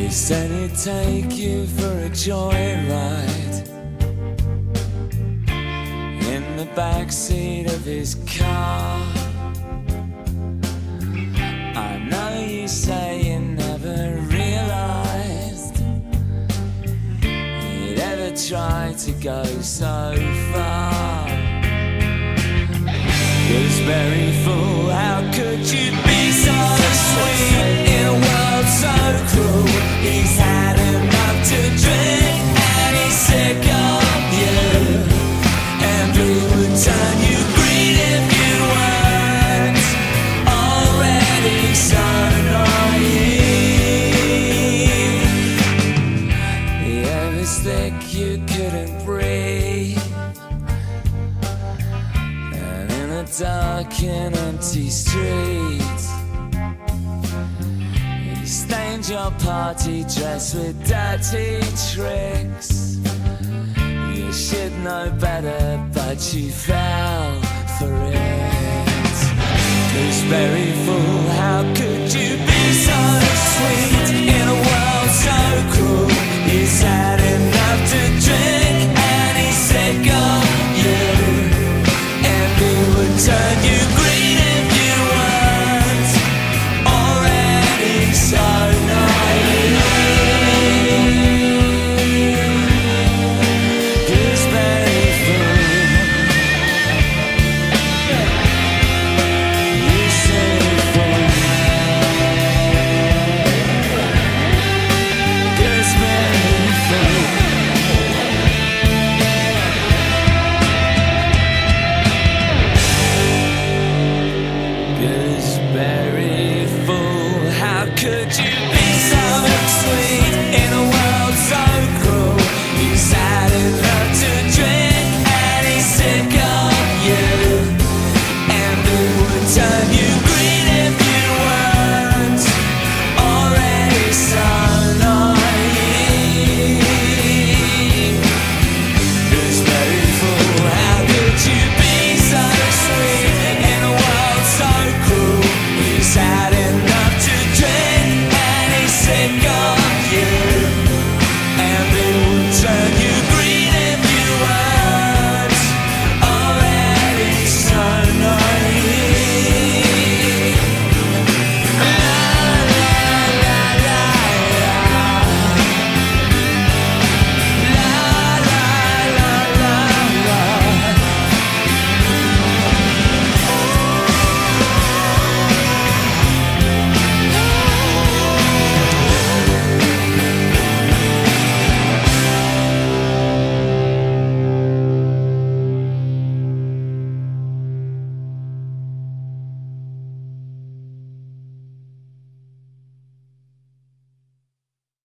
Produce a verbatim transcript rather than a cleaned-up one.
He said he'd take you for a joyride in the backseat of his car. I know you say you never realized you'd ever try to go so far. Gooseberry fool, how could you be so sweet in a world so cruel? He's had enough to drink and he's sick of you, and he would turn you green if you weren't already so naive. The air was thick, you couldn't breathe, dark and empty streets. You stained your party dress with dirty tricks. You should know better, but you fell for it. Gooseberry fool, how could you be so sweet in a world so cruel? He's had enough to drink and he's sick of you, turn you green if you weren't already so naive. Gooseberry fool, you silly fool. Gooseberry fool. Gooseberry fool, how could you